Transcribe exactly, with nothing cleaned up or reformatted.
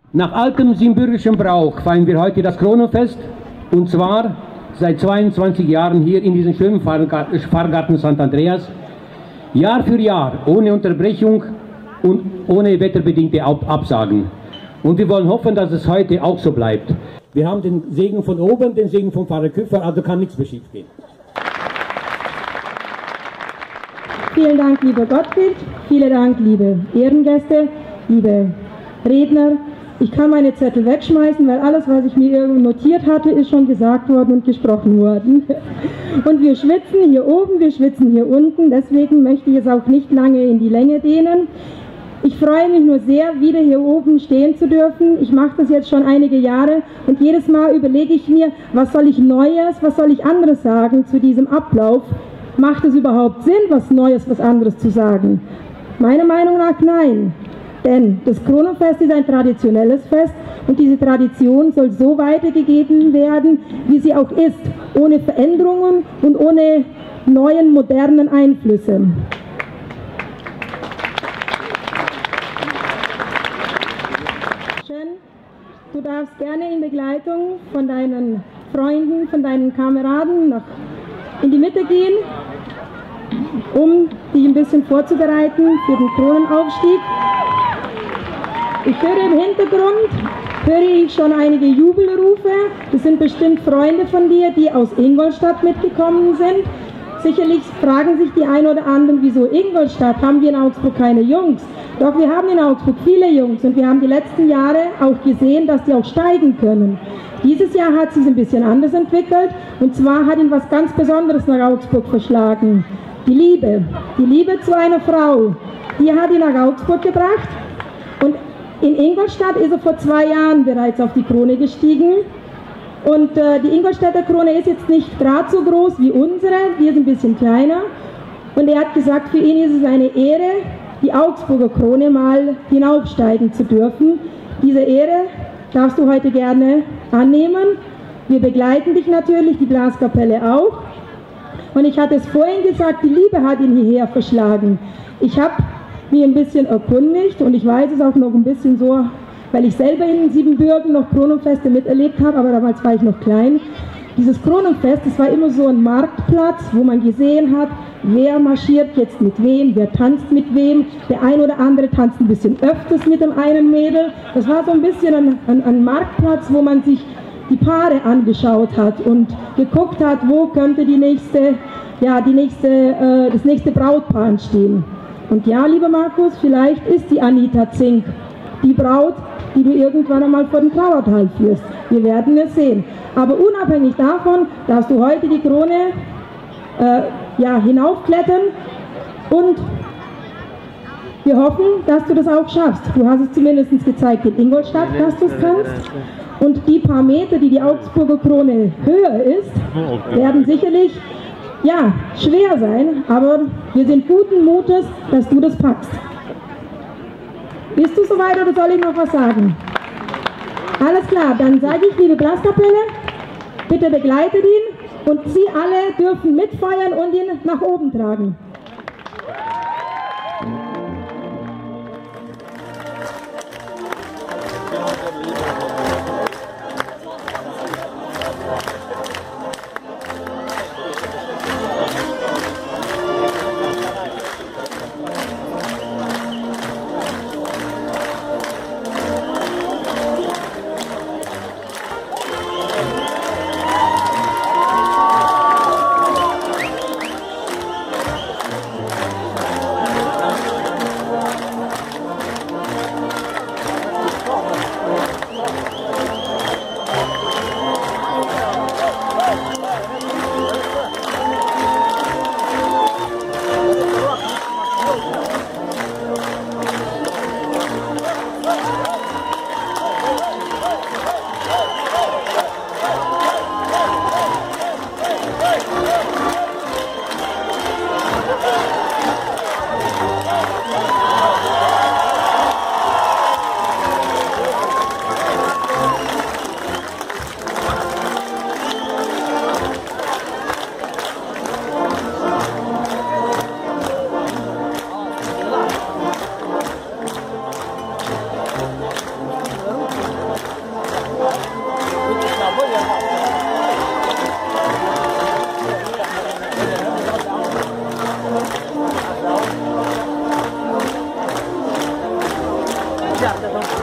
Nach altem siebenbürgischen Brauch feiern wir heute das Kronenfest, und zwar seit zweiundzwanzig Jahren hier in diesem schönen Pfarrgarten Sankt Andreas, Jahr für Jahr, ohne Unterbrechung und ohne wetterbedingte Absagen. Und wir wollen hoffen, dass es heute auch so bleibt. Wir haben den Segen von oben, den Segen vom Pfarrer Küffer, also kann nichts mehr schief gehen. Vielen Dank, lieber Gottfried, vielen Dank, liebe Ehrengäste, liebe Redner. Ich kann meine Zettel wegschmeißen, weil alles, was ich mir irgendwo notiert hatte, ist schon gesagt worden und gesprochen worden. Und wir schwitzen hier oben, wir schwitzen hier unten, deswegen möchte ich es auch nicht lange in die Länge dehnen. Ich freue mich nur sehr, wieder hier oben stehen zu dürfen. Ich mache das jetzt schon einige Jahre und jedes Mal überlege ich mir, was soll ich Neues, was soll ich anderes sagen zu diesem Ablauf. Macht es überhaupt Sinn, was Neues, was anderes zu sagen? Meiner Meinung nach nein. Denn das Kronenfest ist ein traditionelles Fest und diese Tradition soll so weitergegeben werden, wie sie auch ist, ohne Veränderungen und ohne neuen, modernen Einflüsse. Schön, du darfst gerne in Begleitung von deinen Freunden, von deinen Kameraden nach in die Mitte gehen, um dich ein bisschen vorzubereiten für den Kronenaufstieg. Ich höre im Hintergrund, höre ich schon einige Jubelrufe. Das sind bestimmt Freunde von dir, die aus Ingolstadt mitgekommen sind. Sicherlich fragen sich die einen oder anderen, wieso Ingolstadt? Haben wir in Augsburg keine Jungs? Doch wir haben in Augsburg viele Jungs und wir haben die letzten Jahre auch gesehen, dass die auch steigen können. Dieses Jahr hat sich ein bisschen anders entwickelt und zwar hat ihn was ganz Besonderes nach Augsburg verschlagen. Die Liebe, die Liebe zu einer Frau, die hat ihn nach Augsburg gebracht und in Ingolstadt ist er vor zwei Jahren bereits auf die Krone gestiegen und äh, die Ingolstädter Krone ist jetzt nicht gerade so groß wie unsere, die ist ein bisschen kleiner und er hat gesagt, für ihn ist es eine Ehre, die Augsburger Krone mal hinaufsteigen zu dürfen. Diese Ehre darfst du heute gerne annehmen. Wir begleiten dich natürlich, die Blaskapelle auch. Und ich hatte es vorhin gesagt, die Liebe hat ihn hierher verschlagen. Ich habe mich ein bisschen erkundigt und ich weiß es auch noch ein bisschen so, weil ich selber in Siebenbürgen noch Kronenfeste miterlebt habe, aber damals war ich noch klein. Dieses Kronenfest, das war immer so ein Marktplatz, wo man gesehen hat, wer marschiert jetzt mit wem, wer tanzt mit wem. Der ein oder andere tanzt ein bisschen öfters mit dem einen Mädel. Das war so ein bisschen ein, ein, ein Marktplatz, wo man sich die Paare angeschaut hat und geguckt hat, wo könnte die nächste, ja, die nächste, äh, das nächste Brautpaar entstehen. Und ja, lieber Markus, vielleicht ist die Anita Zink die Braut, die du irgendwann einmal vor den Trauertal führst. Wir werden es sehen. Aber unabhängig davon darfst du heute die Krone äh, ja, hinaufklettern und wir hoffen, dass du das auch schaffst. Du hast es zumindest gezeigt in Ingolstadt, dass du es kannst. Und die paar Meter, die die Augsburger Krone höher ist, werden sicherlich ja, schwer sein, aber wir sind guten Mutes, dass du das packst. Bist du soweit oder soll ich noch was sagen? Alles klar, dann sage ich, liebe Blaskapelle, bitte begleitet ihn und Sie alle dürfen mitfeiern und ihn nach oben tragen. starten.